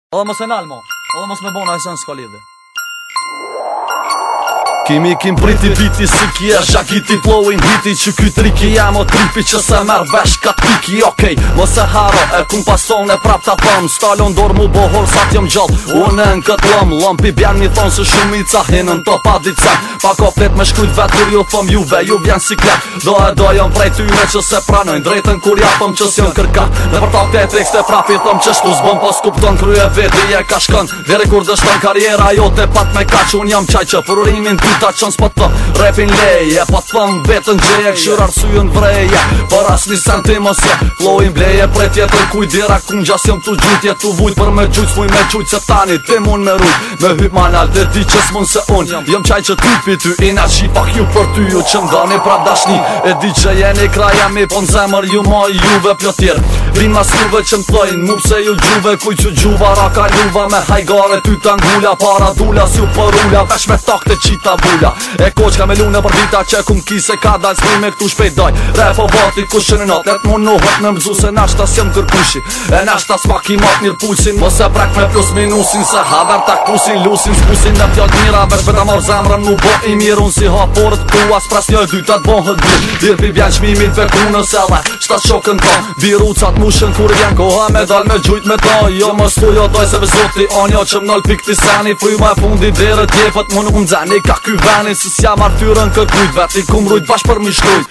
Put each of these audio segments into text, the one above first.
Edhe mos e nalmo, edhe mos me bona e sën s'ka lidhe. Kim priti biti si kje zhagiti flowin hiti që ky triki jam o tripi që se merr vesh ka tiki. Okej, mos e haro e kum pason e prap ta thom stalon dor mu bohor sa t'jom gjall unë në këtë lompi bjan mi thon se shumica hinën to pa dica pa koplet me shkujt vet kur ju thom juve ju vjen si klet do jom prej tyre që se pranojn drejtën kur japëm që s'jon kërka në për ta tekste prap i thom që shtu s'bën pas kupton krye veti e ka shkon deri kur dështon karriera jote pat me kaq un jam qaj që për urimin ta qon s'po të rapin leje po thëm vetën gjeje këshur arsyën vreje por as një santim ose flowin bleje prej tjetër kuj dira kun gjas jom tu gjujtje tu vujt për me gjujt s'muj me gjujt se tani ti mun me rujt me hyp manal dhe di që s'mun se un jom qaj që typi ty ina qi pak ju për ty ju që mdani prap dashni e di që jeni kraja mi po n'zemër ju ma juve plot tjerë vin mas juve që m'thojnë mu pse ju gjuve kuj që gjuva raka luva me hajgare ty t'angula para dula s'ju përula vesh me takte qita bula e koqka me lune për vita që kum kise ka dal s'mi me këtu shpejt daj rap o vati kush që në not et mu nohët në mzu se nashta s'jem kërkushi e nashta s'pak i mat mirë pulsin mos e prak me plus minusin se haver tak pusin lusin s'pusin në fjall mira vesh për ta mor zemrën mu bo i mirë unë si haporët tu as pras një dyta t'bohët dir pi bjan qmimit ve kunës edhe shtat shokën ta virucat mushën kur vjen koha me dal me gjujt me ta jo mos tu jo doj se bezoti onjo që m'nol pik tisani fryma e fundi dherët jepët mu nuk m'dzeni ka ky veni se s'jam artyrën këkujt veti kum rujt bash për mi shkrujt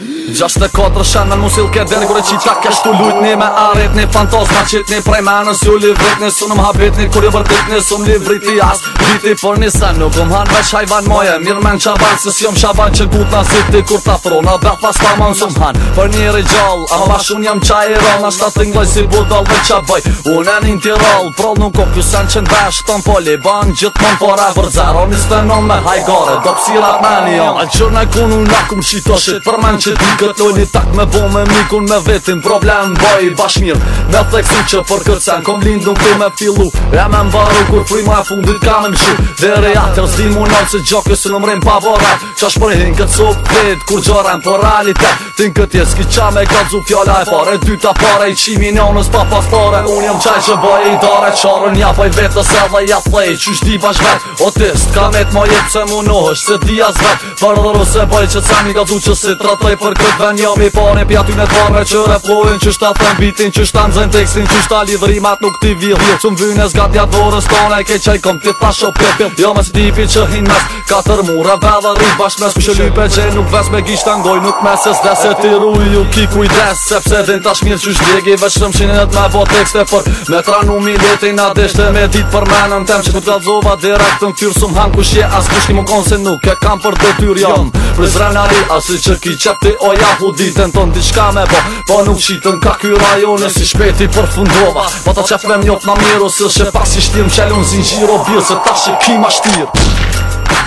64 shenën musil ke deni kur e qita kesh tu lujt ni me arit ni fantazma qit ni prej menës ju livrit ni sunëm habit ni kur ju vërtit ni sum livriti as viti por ni sen nuk han vesh hajvan moje mirë men qaban se s'jom shaban që gut na ziti kur ta frona beth pas ta man sum han për njeri gjall ama bash un jam qaj i rall na shta t'ingloj si budal me qa bëj unë e nin t'i rall prall nuk ko kjo sen që n'vesh ton poli ban gjithmon forever zero ni stenon me hajgare do psirat meni jam alqër na kunu na kum qito shit për men që di kët lojni tak me bo me mikun me vetin problem boj bash mirë me theksu që për këtë sen kom lind nuk du me fillu e me mbaru kur prima e fundit ka me mshu dhere atër zdi mu nalë se gjoke se në mrim pa vorat qash për hin këtë sop vet kur gjaren për realitet tin këtë jes ki qa me kalzu fjalla e fare dyta pare i qimi njonës pa pastore unë jam qaj që boj i dare qarën ja poj vetës edhe ja plej qysh di bash vet otist ka met ma jep se mu nohësh se di as vet Fardhëru se boj që cami ka du që si tratoj për këtë ven jam i pare pja ty në t'varve që replojnë që shta thëm bitin që shta nëzën tekstin që shta lidhrimat nuk t'i vidh që m'vyne zgatja dorës tone ke qaj kom t'i thash o pjep jo me s'tipi që hin mes 4 mure vedhe rrit bash mes kushe lype që nuk ves me gisht angoj nuk mes e s'des se ti ruj ju ki kujdes sepse din tash mirë që shdjegi veç të mshinet me bo tekste për me tranu miletin a deshte me dit për menën tem që t'u t'gadzova direkt të m'fyrë sum han kush je as kush ki më konë se nuk e kam për detyr jam Prizrenari asi që ki qepti o jahuditën ton diçka me bo po nuk qitën ka ky rajone si shpeti përfundova po ta qef me mjot na miru se shë pas i shtirë m'qelun zingjiro bjë se ta shë ki ma shtirë